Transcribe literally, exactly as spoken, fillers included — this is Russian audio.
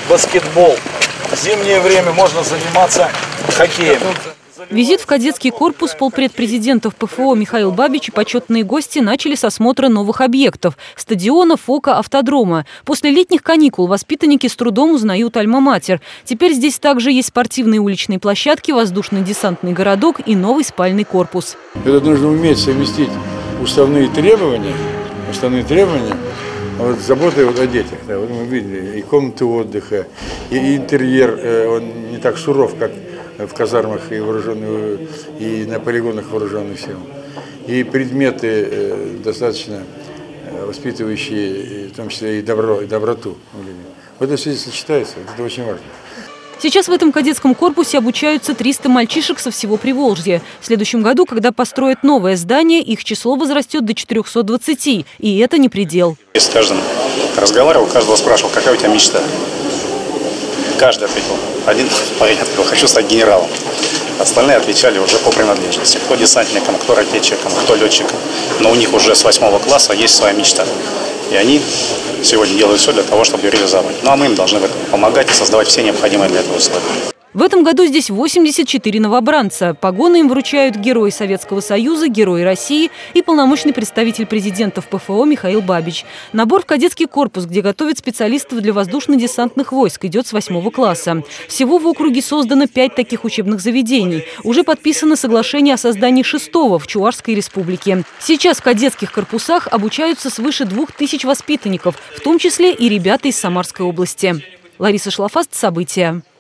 баскетбол. В зимнее время можно заниматься хоккеем. Визит в кадетский корпус полпред президентов ПФО Михаил Бабич и почетные гости начали с осмотра новых объектов – стадиона, ФОКа, автодрома. После летних каникул воспитанники с трудом узнают альма-матер. Теперь здесь также есть спортивные уличные площадки, воздушно-десантный городок и новый спальный корпус. Это нужно уметь совместить уставные требования, уставные требования вот, с заботой вот о детях. Да, вот мы видели и комнаты отдыха, и интерьер, он не так суров, как в казармах и, вооруженных, и на полигонах вооруженных сил. И предметы э, достаточно воспитывающие, в том числе и, добро, и доброту. В этой связи сочетается, это очень важно. Сейчас в этом кадетском корпусе обучаются триста мальчишек со всего Приволжья. В следующем году, когда построят новое здание, их число возрастет до четырёхсот двадцати. И это не предел. Я с каждым разговаривал, каждого спрашивал, какая у тебя мечта. Каждый ответил. Один парень ответил, хочу стать генералом. Остальные отвечали уже по принадлежности. Кто десантником, кто ракетчиком, кто летчиком. Но у них уже с восьмого класса есть своя мечта. И они сегодня делают все для того, чтобы ее реализовать. Ну а мы им должны в этом помогать и создавать все необходимые для этого условия. В этом году здесь восемьдесят четыре новобранца. Погоны им вручают Герой Советского Союза, Герой России и полномочный представитель президента в ПФО Михаил Бабич. Набор в кадетский корпус, где готовят специалистов для воздушно-десантных войск, идет с восьмого класса. Всего в округе создано пять таких учебных заведений. Уже подписано соглашение о создании шестого в Чувашской республике. Сейчас в кадетских корпусах обучаются свыше двух тысяч воспитанников, в том числе и ребята из Самарской области. Лариса Шлафаст, события.